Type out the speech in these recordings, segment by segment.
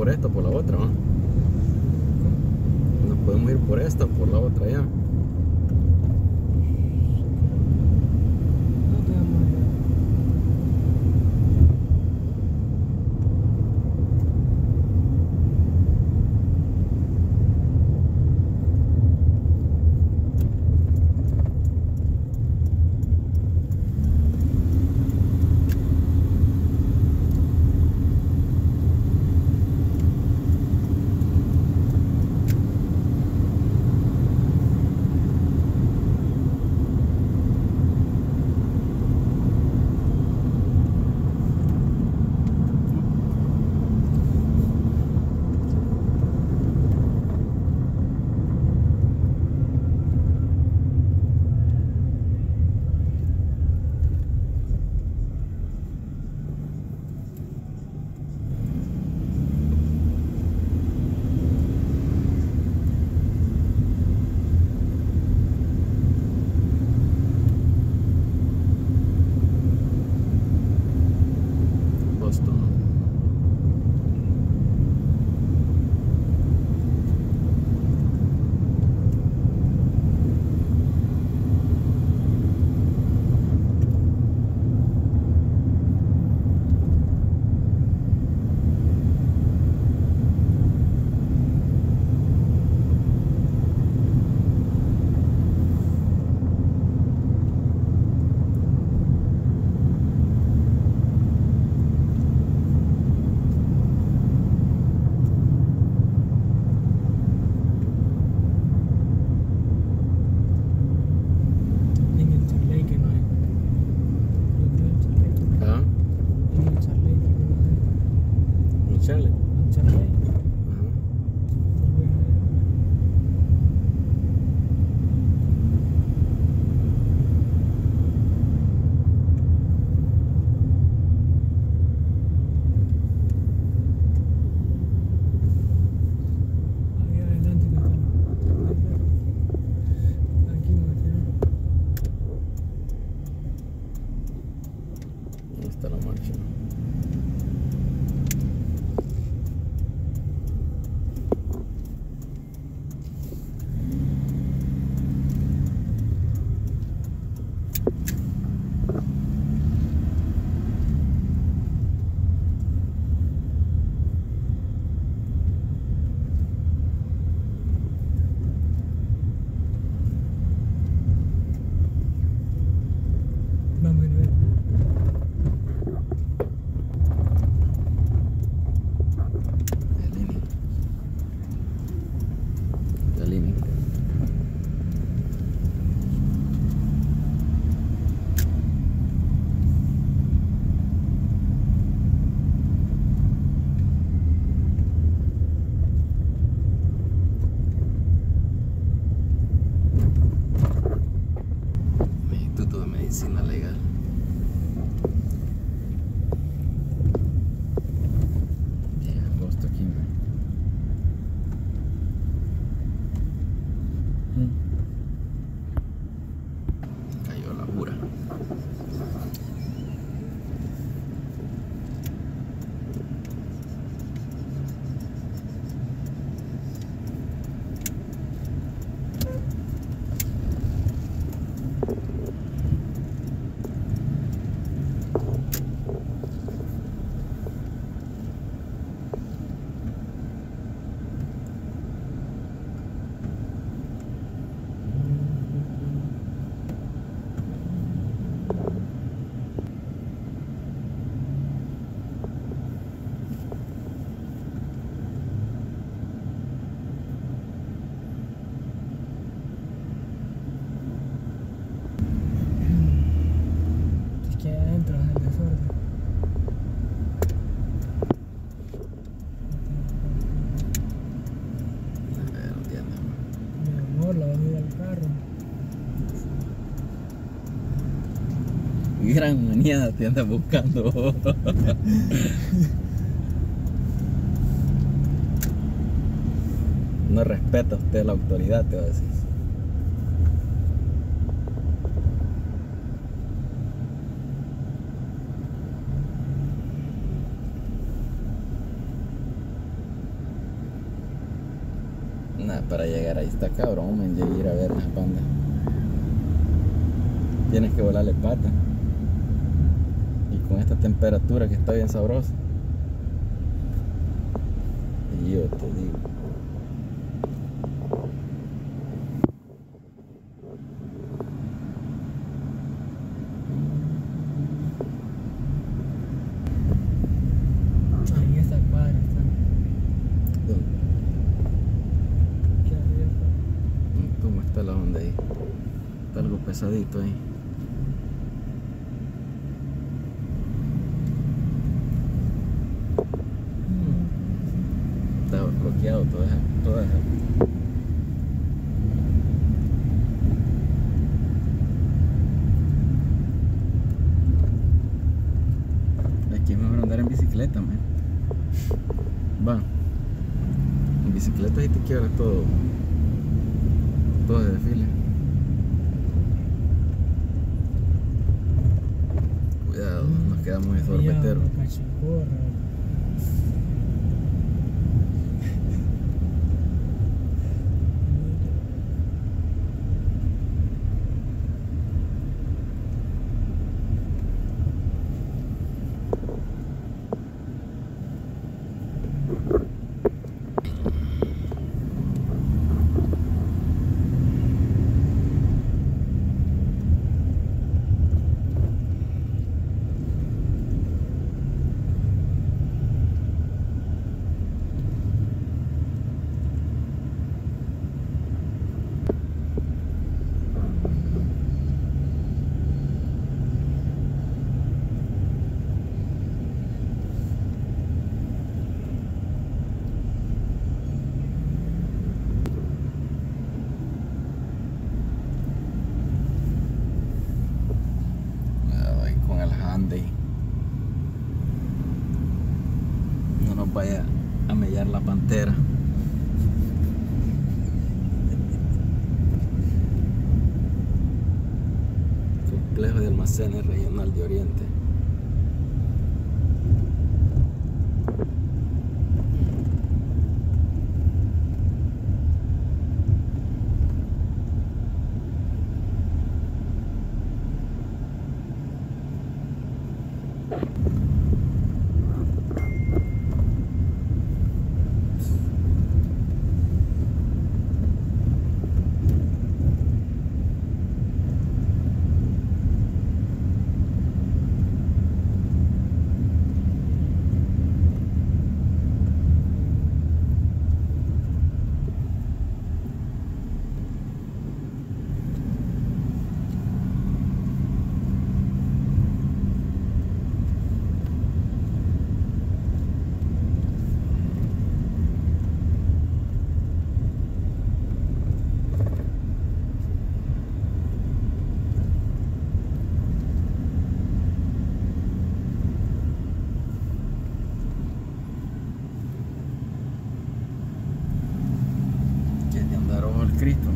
por esta o por la otra, ¿no? Nos podemos ir por esta o por la otra ya. No tenemos idea. Boston. En el Charley que no hay. ¿Ah? En el Charley tal vez no hay. ¿Un Charlie? En Charley. Ajá. Ahí adelante que está. Aquí más Ahí está la marcha. vamos a ir a ver. La línea. Instituto de Medicina Legal. Llegamos hasta aquí. Cayó la jura. Es que adentro es el desorden. No entiendo. Mi amor, la bajé del carro. Gran manía te andas buscando. No respeta usted la autoridad, te va a decir. Nah, para llegar ahí está cabrón, man, ya ir a ver esa panda. Tienes que volarle pata. Y con esta temperatura que está bien sabrosa. Y yo te digo. Ahí esta cuadra está. ¿Dónde? Aquí arriba está. ¿Cómo está la onda ahí? Está algo pesadito ahí. Está bloqueado toda esa. Aquí es mejor andar en bicicleta, man. Va. En bicicleta ahí te quiebras todo de desfile. Cuidado, nos quedamos en sorbetero. No nos vaya a mellar la pantera. Complejo de almacenes regional de Oriente. Cristo,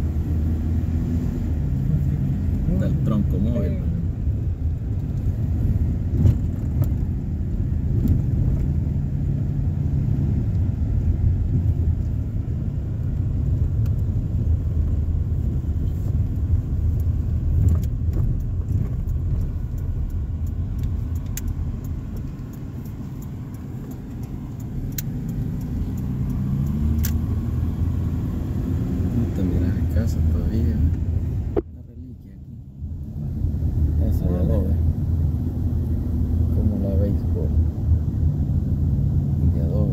del tronco móvil. Mira la casa todavía. Una reliquia aquí. Esa ya lo ve. Como la béisbol. De adobe.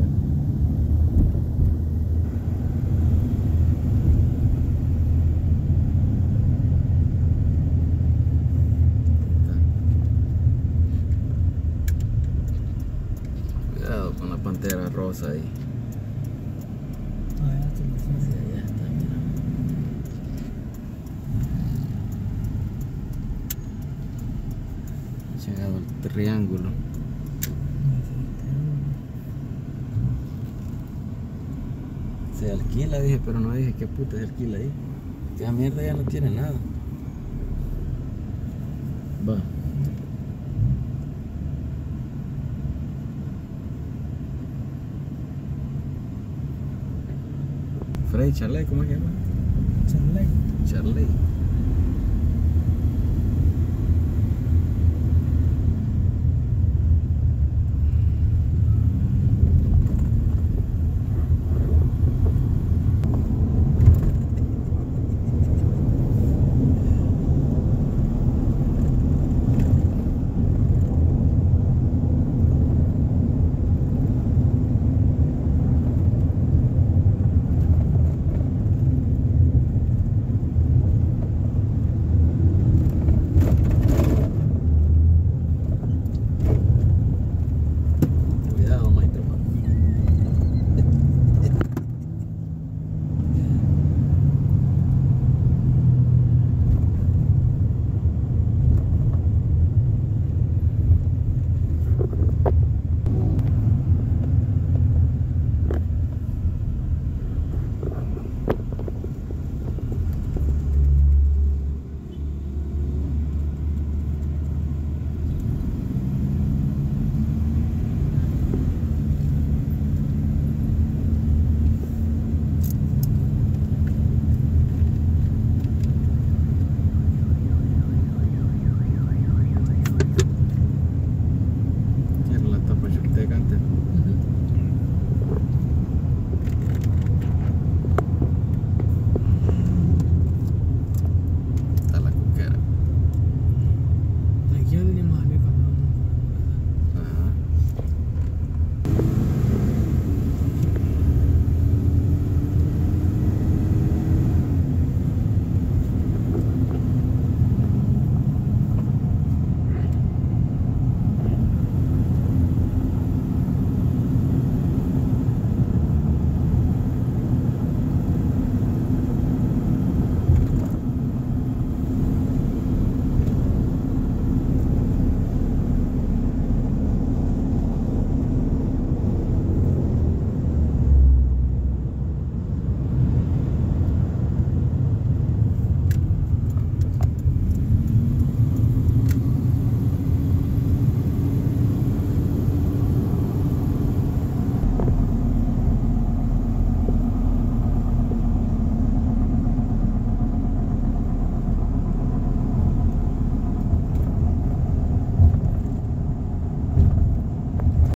Cuidado con la pantera rosa ahí. Sí, allá está, mira. Llegado al triángulo. Se alquila, dije, pero no dije qué puta se alquila ahí. Que esa mierda ya no tiene nada. Va. Freddy Charley, ¿cómo se llama? Charley. Charley.